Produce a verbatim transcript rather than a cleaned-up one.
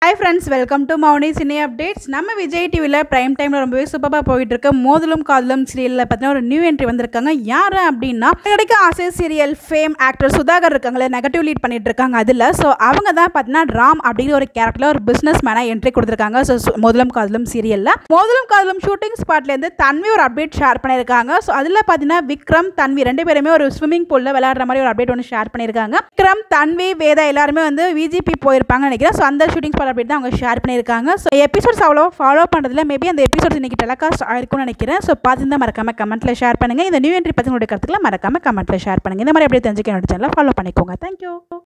Hi friends, welcome to Mouni Cine Updates. நம்ம விஜய் டிவில prime டைம்ல ரொம்பவே சூப்பரா போயிட்டு இருக்க மோதலும் காதலும் சீரியல்ல பார்த்தீங்கன்னா ஒரு நியூ என்ட்ரி வந்திருக்காங்க. யாரு அப்படின்னா கிடைக்க ஆசை சீரியல் ஃபேம் ஆக்டர் சுதாகர் இருக்காங்களே, நெகட்டிவ் லீட் பண்ணிட்டு இருக்காங்க அதுல. ஸோ அவங்க தான் பார்த்தீங்கன்னா ராம் அப்படிங்கிற ஒரு கேரக்டர்ல ஒரு பிசினஸ் மேனா என்ட்ரி கொடுத்துருக்காங்க. ஸோ மோதலும் காதலும் சீரியல்ல மோதலும் காதலும் ஷூட்டிங் ஸ்பாட்ல இருந்து தன்வி ஒரு அப்டேட் ஷேர் பண்ணியிருக்காங்க. ஸோ அதுல பார்த்தீங்கன்னா விக்ரம் தன்வி ரெண்டு பேருமே ஒரு ஸ்விம்மிங் பூல்ல விளையாடுற மாதிரி ஒரு அப்டேட் ஒன்று ஷேர் பண்ணியிருக்காங்க. விக்ரம் தன்வி வேதா எல்லாருமே வந்து விஜிபி போயிருப்பாங்கன்னு நினைக்கிறேன். ஸோ அந்த ஷூட்டிங் ஸ்பாட் அப்டேட் தான் அவங்க ஷேர் பண்ணியிருக்காங்க. ஸோ எபிசோட்ஸ் அவ்வளோ ஃபாலோ பண்ணுறதுல மேபி அந்த எபிசோட்ஸ் இன்னைக்கு டெலிகாஸ்ட் ஆயிருக்கும்னு நினைக்கிறேன். ஸோ பார்த்துருந்தா மறக்காம கமெண்ட்ல ஷேர் பண்ணுங்க. இந்த நியூ என்ட்ரி பற்றி உங்களுடைய கருத்துக்களை மறக்காம கமெண்ட்ல ஷேர் பண்ணுங்க. இந்த மாதிரி அப்படியே தெரிஞ்சுக்க என்னோட சேனலை ஃபாலோ பண்ணிக்கோங்க. தேங்க்யூ.